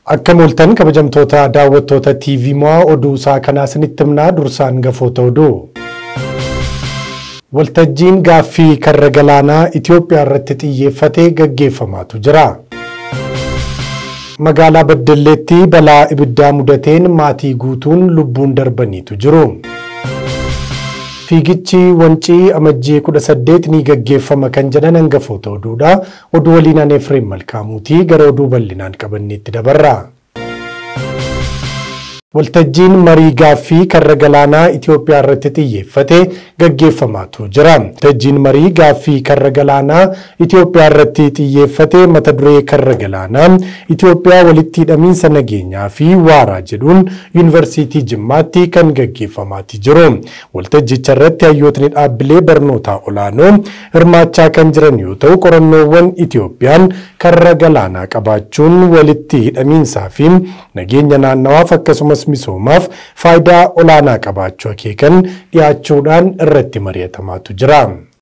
Akka mul'atan kabajamtoota daawwattoota TV Mo'aa oduu isaa kanaa isinitti himnaa dursaan gafoota oduu. Waltajjiin gaaffii karra galaanaa Itoophiyaa irratti xiyyeeffatee gaggeeffamaatu jira. Magaalaa Baddalleetti balaa ibiddaa mudateen maatii guutuun lubbuun darbaniitu jiru. Fiigichi wancii amajjii 18 ni gaggeeffama kan jedhan hangafoota oduudha. Oduu waliin ani Efreem Malkaamuutii gara oduu bal'inaan qabanneetti dabarra. Waltajjiin marii gaaffii karra galaanaa Itoophiyaa irratti xiyyeeffatee gaggeeffamaatu jira. Waltajjiin marii gaaffii karra galaanaa Itoophiyaa irratti xiyyeeffatee mata duree karra galaanaa Itoophiyaa walitti hidhamiinsa nageenyaa fi waaraa jedhuun Yuunivarsiitii Jimmaatti kan gaggeeffamaati jiru. Waltajjicha irratti hayyootni dhaabbilee barnootaa olaanoo hirmaachaa kan jiran yoo ta'u, qorannoowwan Itoophiyaan karra galaanaa qabaachuun walitti hidhamiinsaa fi nageenya naannawaaf akkasumas misoomaaf faayidaa olaanaa qabaachuu akeekan dhiyaachuudhaan irratti mari'atamaatu jira.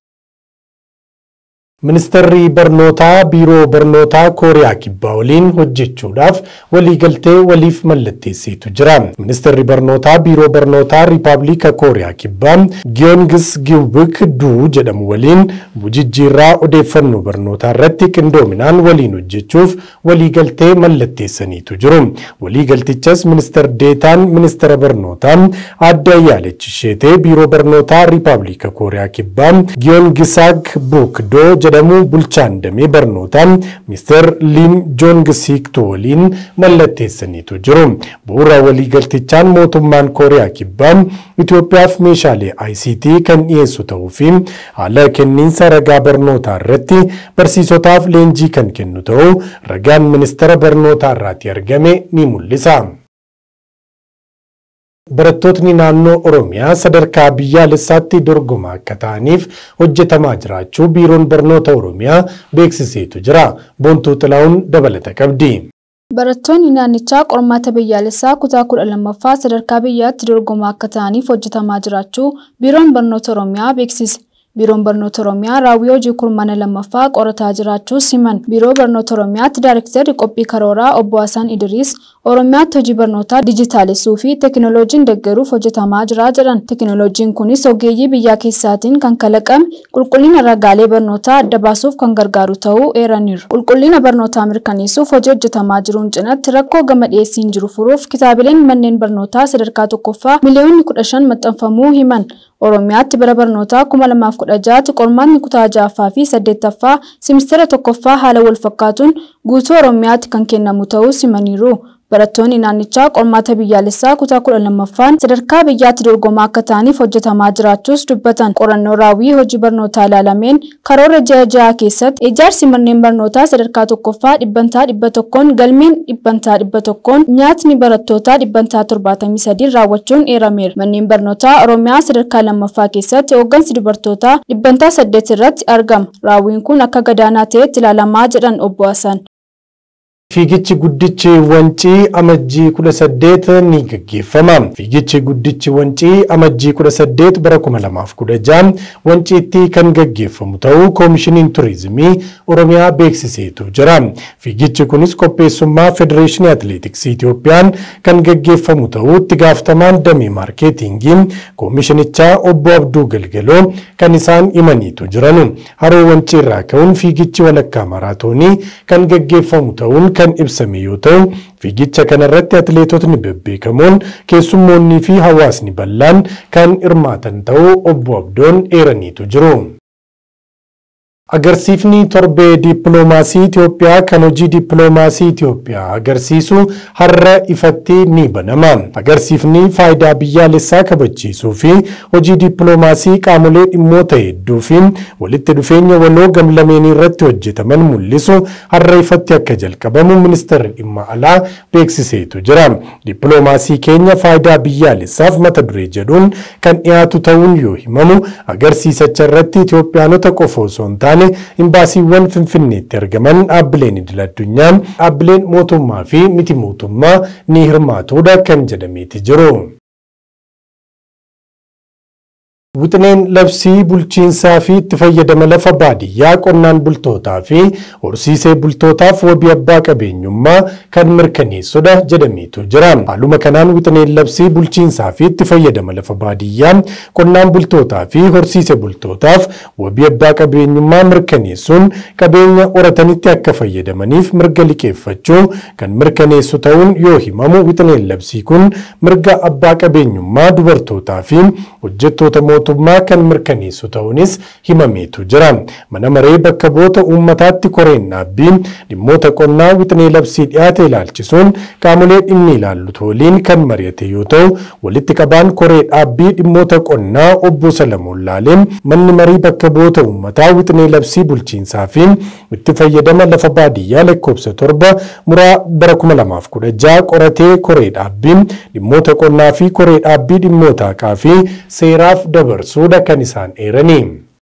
Ministeerri barnootaa biiroo barnootaa Kooriyaa Kibbaa waliin hojjechuudhaaf waliigaltee waliif mallatteessitu jira. Ministeerri barnootaa biiroo barnootaa Riippaabilika Kooriyaa Kibbaa Gyeongis Gilbuk-duu jedhamu waliin jijjiirraa odeeffannoo barnootaa irratti qindoominaan waliin hojjechuuf waliigaltee mallatteessaniitu jiru. Waliigaltichas ministeer deetaan ministeera barnootaa Aadde Ayyaalechi Sheetee biiroo barnootaa Riippaabilika Kooriyaa Kibbaa Gyeongsak-buk-doo jedhamu bulchaan damee barnootaa Mr. Lim Jong-sik waliin mallatteessaniitu jiru. Bu'uura waliigaltichaan mootummaan Kooriyaa Kibbaa Itoophiyaaf meeshaalee ICT kan dhiyeessu ta'uu fi haala kenniinsa ragaa barnootaa irratti barsiisotaaf leenjii kan kennu ta'uu ragaan ministeera barnootaa irratti argame ni mul'isa. Barattootni naannoo Oromiyaa sadarkaa biyyaalessaatti dorgomaa akka ta'aniif hojjetamaa jiraachuu biiroon barnoota Oromiyaa beeksiseetu jira. Boontuu Xilaa'uun dabalata qabdi. Barattoonni naannichaa qormaata biyyaalessaa kutaa 12ffaa sadarkaa biyyaatti dorgomaa akka ta'aniif hojjetamaa jiraachuu biiroon barnoota Oromiyaa beeksise. Biiroon barnoota Oromiyaa raawwii hojii kurmaana lammaffaa qorataa jiraachuu siman. Biiroo barnoota Oromiyaatti Daayirektarri qophii karooraa obbo Hasan Idriis Oromiyaatti hojii barnootaa dijitaalessuu fi teekinooloojiin deeggaruuf hojjetamaa jira jedhan. Teekinooloojiin kunis ogeeyyii biyyaa keessaatiin kan kalaqame qulqullina ragaalee barnootaa adda baasuuf kan gargaaru ta'uu eeraniiru. Qulqullina barnootaa mirkaneessuuf hojii hojjetamaa jiruun cinatti rakkoo gama dhiyeessiin jiru furuuf kitaabileen manneen barnootaa sadarkaa tokkoffaa miliyoonni 15 maxxanfamuu himan. Oromiyaatti bara barnootaa 2016 qormaanni kutaa 6ffaa fi 8ffaa simistera tokkoffaa haala wal fakkaatuun guutuu Oromiyaatti kan kennamu ta'uu simaniiru. Barattoonni naannichaa qormaata biyyaalessaa kutaa 12ffaan sadarkaa biyyaatti dorgomaa akka ta'aniif hojjetamaa jiraachuus dubbatan. Qorannoo raawwii hojii barnootaa ilaalameen karoora ji'a keessatti ijaarsi manneen barnootaa sadarkaa tokkoffaa 100% galmeen 100% nyaatni barattootaa 173 raawwachuun eerameera. Manneen barnootaa Oromiyaa sadarkaa lammaffaa keessatti hooggansi dubartootaa 8% irratti argama. Raawwiin kun akka gadaanaa ta'etti ilaalamaa jedhan obbo Hasan. Fiigichi guddichi wancii amajjii 18 ni gaggeeffama. Fiigichi guddichi wancii amajjii 18 bara 2016 wanciitti kan gaggeeffamu ta'uu Koomishiniin Turizimii Oromiyaa beeksiseetu jira. Fiigichi kunis qopheessummaa Federeeshinii Atileetiksii Itoophiyaan kan gaggeeffamu ta'uu itti gaafatamaan damee maarkeetingii Koomishinichaa obbo Abduu Galgaloo kan isaan himaniitu jiranu. Haroo wancii irraa ka'uun fiigichi walakkaa maraatoonii kan gaggeeffamu ta'uun kan ibsame yoo ta'u, fiigicha kanarratti atileetotni bebbeekamoon keessummoonnii fi hawaasni bal'aan kan hirmaatan ta'uu obbo Abdoon eeraniitu jiru. Agarsiifni torbee dippiloomaasii Itoophiyaa kan hojii dippiloomaasii Itoophiyaa agarsiisu har'a ifatti ni banama. Agarsiifni faayidaa biyyaalessaa kabachiisuu fi hojii dippiloomaasii qaamolee dhimmoota hedduu fi walitti dhufeenya waloo gamlameenii irratti hojjetaman mul'isu har'a ifatti akka jalqabamu ministeerri dhimma alaa beeksiseetu jira. Dippiloomaasii keenya faayidaa biyyaalessaaf mata duree jedhuun kan dhiyaatu ta'uun yoo himamu agarsiisicha irratti Itoophiyaanota qofa osoo hin taane imbaasiiwwan Finfinneetti argaman dhaabbileen idil-addunyaa, dhaabbileen mootummaa fi miti mootummaa ni hirmaatuudha kan jedhameeti jiru. Wixineen labsii bulchiinsaa fi itti fayyadama lafa baadiyyaa qonnaan bultootaa fi horsiisee bultootaaf wabii abbaa qabeenyummaa kan mirkaneessudha jedhameetu jira. Haaluma kanaan wixineen labsii bulchiinsaa fi itti fayyadama lafa baadiyyaa qonnaan bultootaa fi horsiisee bultootaaf wabii abbaa qabeenyummaa mirkaneessuun qabeenya horatanitti akka fayyadamaniif mirga liqeeffachuu kan mirkaneessu ta'uun yoo himamu, wixineen labsii kun mirga abbaa qabeenyummaa dubartootaa fi hojjettoota mootummaa kan mirkaneessu ta'uunis himameetu jira. Mana maree bakka bu'oota uummataatti koreen dhaabbii dhimmoota qonnaa wixinee labsii dhiyaate ilaalchisuun qaamolee dhimmi ilaallutu waliin kan mari'ate yoo ta'u, walitti qabaan koree dhaabbii dhimmoota qonnaa obbo Salamoon Laaleen manni marii bakka bu'oota uummataa wixinee labsii bulchiinsaa fi itti fayyadama lafa baadiyyaa lakkoofsa 7 muraa bara 2016 qoratee koree dhaabbii dhimmoota qonnaa fi koree dhaabbii dhimmoota haqaa fi seeraaf dabarsuudha kan isaan eeranii.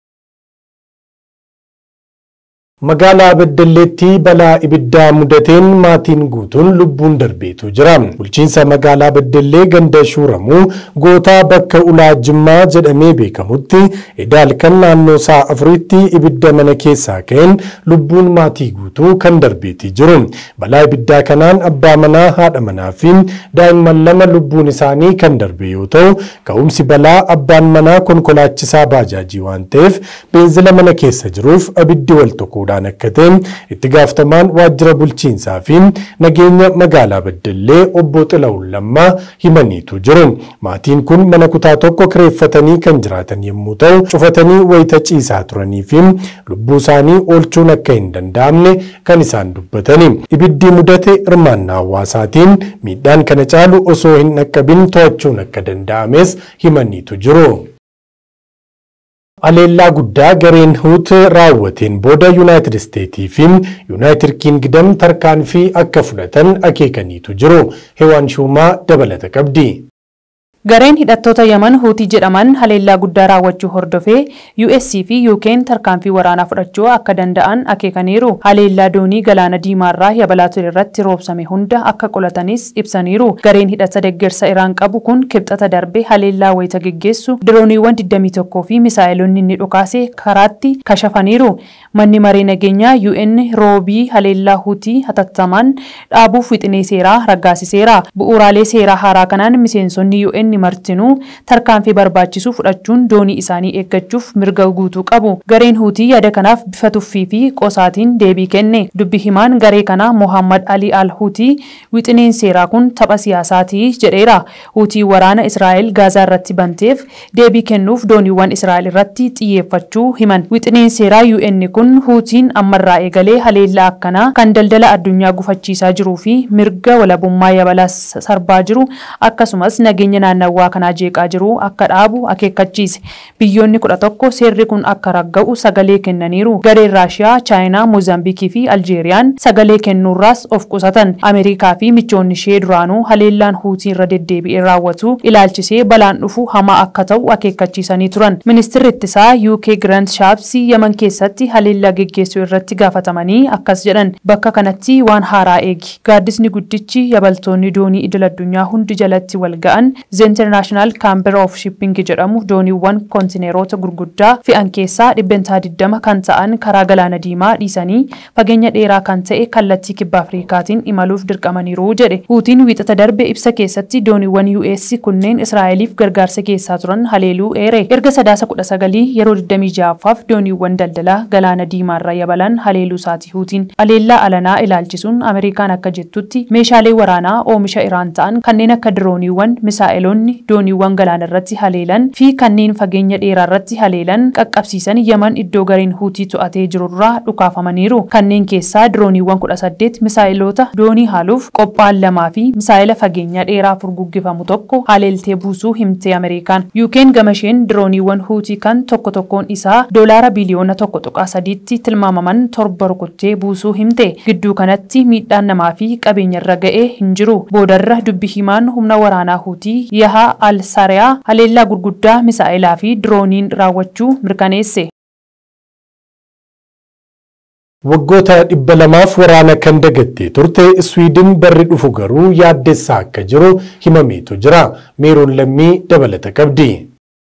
Magaalaa Beddelleetti balaa ibiddaa mudateen maatiin guutuun lubbuun darbeetu jira. Bulchiinsa magaalaa Beddellee ganda Shuuramuu gootaa bakka ulaa Jimmaa jedhamee beekamutti edaal kan naannoo sa'a 4tti ibidda mana keessaa ka'een lubbuun maatii guutuu kan darbeeti jiru. Balaa ibiddaa kanaan abbaa manaa, haadha manaa fi daa'imman 2 lubbuun isaanii kan darbe yoo ta'u, ka'umsi balaa abbaan manaa konkolaachisaa baajaajii waan ta'eef beenzila mana keessa jiruuf abiddi wal tokko akka ta'e itti gaafatamaan waajjira bulchiinsaa fi nageenya magaalaa Beddellee obbo Xilahuun Lammaa himaniitu jiru. Maatiin kun mana kutaa tokko kireeffatanii kan jiraatan yommuu ta'u, cufatanii wayita ciisaa turanii fi lubbuu isaanii oolchuun akka hin danda'amne kan isaan dubbatani. Ibiddi mudate hirmaannaa hawaasaatiin miidhaan kana caalu osoo hin dhaqqabin to'achuun akka danda'ames himaniitu jiru. Aleellaa guddaa gareen Huut raawwateen booda Yuunaayitid Isteetii fi Yuunaayitid Kiingdam tarkaanfii akka fudhatan akeekaniitu jiru. Hewaan Shumaa dabalata qabdi. Gareen hidhattoota Yaman Huutii jedhaman haleellaa guddaa raawwachuu hordofee US fi UK'n tarkaanfii waraanaa fudhachuu akka danda'an akeekaniiru. Haleellaa doonii galaana diimaarraa yabalaa ture irratti roobsame hunda akka qolatanis ibsaniiru. Gareen hidhata deeggarsa Iraan qabu kun kibxata darbe haleellaa wayita geggeessu dirooniiwwan 21 fi misaa'eloonni inni dhukaase karaatti kashafaniiru. Manni maree nageenyaa UN roobii haleellaa Huutii hatattamaan dhaabuuf wixinee seeraa raggaasiseera. Bu'uuraalee seeraa haaraa kanaan miseensonni UN martinuu tarkaanfii barbaachisu fudhachuun doonii isaanii eeggachuuf mirga guutuu qabu. Gareen Huutii yaada kanaaf bifa tuffii fi qosaatiin deebii kenne. Dubbi himaan garee kanaa Mohammad Ali Al-Huutii wixineen seeraa kun tapha siyaasaati jedheera. Huutii waraana Israa'el Gaazaa irratti banteef deebii kennuuf dooniiwwan Israa'el irratti xiyyeeffachuu himan. Wixineen seeraa UN kun Huutiin ammarraa eegalee haleellaa akkanaa kan daldala addunyaa gufachiisaa jiruu fi mirga walabummaa yabalaa sarbaa jiru akkasumas nageenya naannawaa kanaa jeeqaa jiru akka dhaabu akeekkachiise. Biyyoonni 11 seerri kun akka ragga'u sagalee kennaniiru. Gareen Raashiyaa, Chaayinaa, Moozaambiikii fi Aljeeriyaan sagalee kennuurraas of qusatan. Ameerikaa fi michoonni ishee duraanuu haleellaan Huutii irra deddeebi'ee raawwatu ilaalchisee balaan dhufu hamaa akka ta'u akeekkachiisanii turan. Ministeerri ittisaa UK Grant Shapps Yaman keessatti haleellaa geggeessuu irratti gaafatamanii akkas jedhan. Bakka kanatti waan haaraa eegi. Gaaddisni guddichi yabaltoonni doonii idil addunyaa hundi jalatti wal ga'an The International Chamber of Shipping jedhamu dooniiwwan kontineerota gurguddaa fe'an keessaa 120 kan ta'an karaa galaana diimaa dhiisanii fageenya dheeraa kan ta'e kallattii kibba Afrikaatiin imaluuf dirqamaniiru jedhe. Huutiin wiixata darbe ibsa keessatti dooniiwwan US kunneen Israa'eliif gargaarsa keessaa turan haleeluu eere. Erga sadaasa 19 yeroo 26ffaaf dooniiwwan daldalaa galaana diimaarraa yabalan haleeluu isaati Huutiin. Haleellaa alanaa ilaalchisuun Ameerikaan akka jettutti meeshaalee waraanaa oomisha Iraan ta'an kanneen akka dirooniiwwan misaa'eloonni dooniiwwan galaana irratti haleelan fi kanneen fageenya dheeraa irratti haleelan qaqqabsiisan Yaman iddoo gareen Huutii to'atee jirurraa dhukaafamaniiru. Kanneen keessaa dirooniiwwan 18 misaa'eloota doonii haaluuf qophaa'an 2 fi misaa'ela fageenya dheeraa furguggifamu tokko haleeltee buusuu himte Ameerikaan. UK'n gamasheen dirooniiwwan Huutii kan tokko tokkoon isaa doolaara biliyoona 1.3tti tilmaamaman 7 rukuttee buusuu himte. Gidduu kanatti miidhaan namaa fi qabeenya irra ga'ee hin jiru. Boodarra dubbi himaan humna waraanaa Huutii Yahaa Al-Sariyaa haleellaa gurguddaa misaa'elaa fi dirooniin raawwachuu mirkaneesse. Waggoota 200 waraana kan dagattee turte Sweden barri dhufu garuu yaaddessaa akka jiru himameetu jira. Meeroon Lammii dabalata qabdi.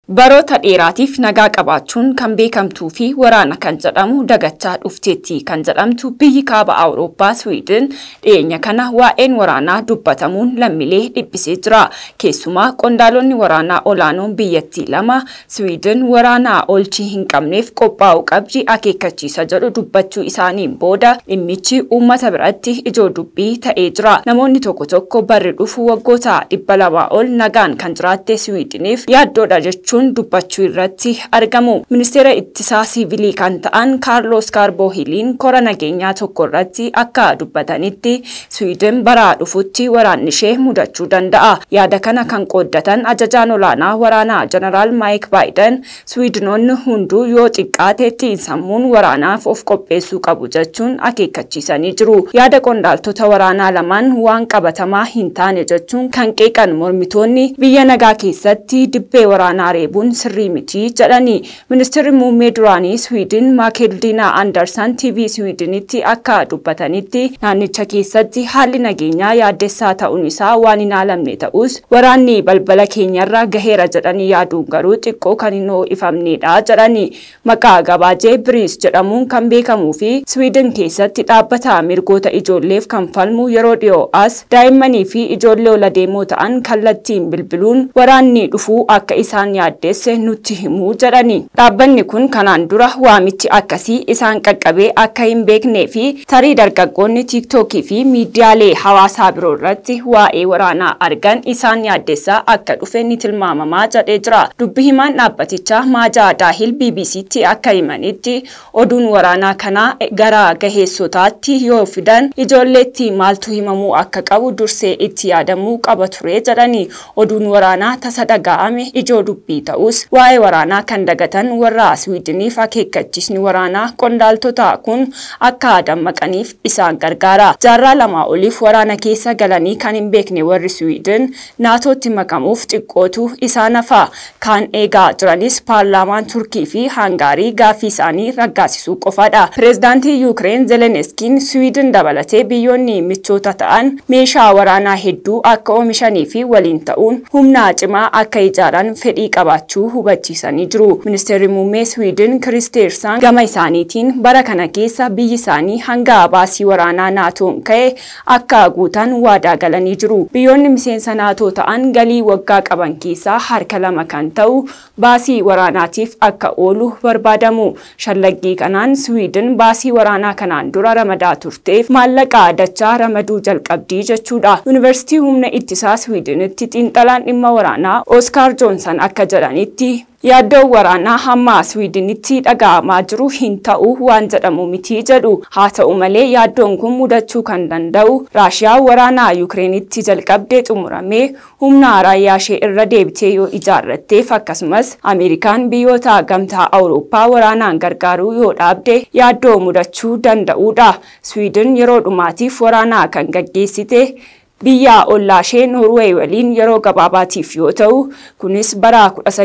Baroota dheeraatiif nagaa qabaachuun kan beekamtuu fi waraana kan jedhamu dagachaa dhufteetti kan jedhamtu biyyi kaaba Awurooppaa Sweden dhiyeenya kana waa'een waraanaa dubbatamuun lammiilee dhiphisee jira. Keessumaa qondaalonni waraanaa olaanoon biyyattii lama Sweden waraanaa olchii hin qabneef qophaa'uu qabdi akeekkachiisa jedhu dubbachuu isaaniin booda dhimmichi uummata biratti ijoo dubbii ta'ee jira. Namoonni tokko tokko barri dhufu waggoota 200 ol nagaan kan jiraatte Swedeniif yaaddoodha jechuun dubbachuu irratti argamu. Ministeera ittisaa siivilii kan ta'an Carlos Carbohiliin kora nageenyaa tokko irratti akka dubbatanitti Sweden bara dhufutti waraanni ishee mudachuu danda'a. Yaada kana kan qooddatan ajajaan olaanaa waraanaa Jeneraal Mike Biden Swedenoonni hunduu yoo xiqqaateetti sammuun waraanaaf of qopheessuu qabu jechuun akeekkachiisanii jiru. Yaada qondaaltota waraanaa lamaan waan qabatamaa hin taane jechuun kan qeeqan mormitoonni biyya nagaa keessatti dibbee waraanaa reebuun sirrii miti jedhani. Ministeerri muummee duraanii Sweden Makeldina Andersson TV Swedenitti akka dubbatanitti naannicha keessatti haalli nageenyaa yaaddessaa ta'uun isaa waan hin haalamne ta'us waraanni balbala keenyarra gaheera jedhanii yaaduun garuu xiqqoo kan hin ho'ifamnedha jedhani. Maqaa gabaajee Biriis jedhamuun kan beekamuu fi Sweden keessatti dhaabbata mirgoota ijoolleef kan falmu yeroo dhiyoo as daa'immanii fi ijoollee ol adeemoo ta'an kallattiin bilbiluun waraanni dhufuu akka isaan yaaddeesse nutti himuu jedhani. Dhaabbanni kun kanaan dura waamichi akkasii isaan qaqqabee akka hin beeknee fi tarii dargaggoonni TikTokii fi miidiyaalee hawaasaa biroo irratti waa'ee waraanaa argan isaan yaaddessaa akka dhufe ni tilmaamamaa jedhee jira. Dubbi himaan dhaabbatichaa Maajaa Daahil BBCtti akka himanitti oduun waraanaa kanaa gara gaheessotaatti yoo fidan ijoolleetti maaltu himamuu akka qabu dursee itti yaadamuu qaba ture jedhani. Oduun waraanaa tasa dhaga'ame ijoo dubbii ta'us waa'ee waraanaa kan dagatan warra Swedeniif akeekkachiisni waraanaa qondaaltota kun akka dammaqaniif isaan gargaara. Jaarraa lama oliif waraana keessa galanii kan hin beekne warri Sweden naatootti makamuuf xiqqootu isaan hafa. Kan eegaa jiranis paarlaamaan Turkii fi Hangaarii gaaffii isaanii raggaasisuu qofaadha. Pireezidaantii Yuukireen Zelenskiin Sweden dabalatee biyyoonni michoota ta'an meeshaa waraanaa hedduu akka oomishanii fi waliin ta'uun humna cimaa akka ijaaran fedhii qabaachuu hubachiisanii jiru. Ministeerri muummee Sweden Kristersson gama isaaniitiin bara kana keessa biyyi isaanii hanga baasii waraanaa naatoon ka'e akka guutan waadaa galanii jiru. Biyyoonni miseensa naatoo ta'an galii waggaa qaban keessaa harka 2 kan ta'u baasii waraanaatiif akka oolu barbaadamu. Shallaggii kanaan Sweden baasii waraanaa kanaan dura ramadaa turteef maallaqa dachaa ramaduu jalqabdii jechuudha. Yuunivarsiitii humna ittisaa Swedenitti xiinxalaan dhimma waraanaa Oscar Johnson akka jedhanitti yaaddoo waraanaa hamma Swedenitti dhaga'amaa jiru hin ta'u waan jedhamu miti jedhu. Haa ta'u malee yaaddoon kun mudachuu kan danda'u Raashiyaa waraanaa Yuukireenitti jalqabdee xumuramee humna raayyaa ishee irra deebitee yoo ijaarratteef akkasumas Ameerikaan biyyoota gamtaa Awurooppaa waraanaan gargaaruu yoo dhaabde yaaddoo mudachuu danda'udha. Sweden yeroo dhumaatiif waraanaa kan gaggeessite biyya ollaashee Norway waliin yeroo gabaabaatiif yoo ta'u kunis bara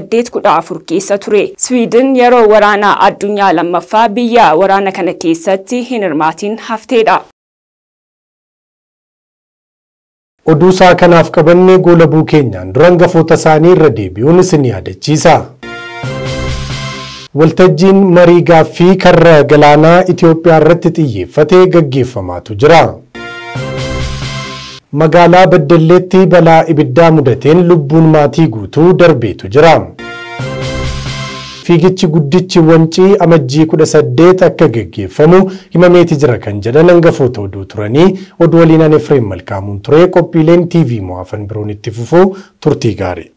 1814 keessa ture. Sweden yeroo waraanaa addunyaa lammaffaa biyya waraana kana keessatti hin hirmaatin hafteedha. Oduu isaa kanaaf qabannee goolabuu keenyaan dura hangafoota isaanii irra deebi'uun isin yaadachiisa. Waltajjiin marii gaaffii karra galaanaa Itoophiyaa irratti xiyyeeffatee gaggeeffamaatu jira. Magaalaa Baddalleetti balaa ibiddaa mudateen lubbuun maatii guutuu darbeetu jira. Fiigichi guddichi wancii amajjii 18 akka gaggeeffamu himameeti jira kan jedhan hangafoota oduu turanii oduu waliin Efreem Malkaamuun ture. Qophiileen TV mo'afan biroon itti fufuu turtii gaarii.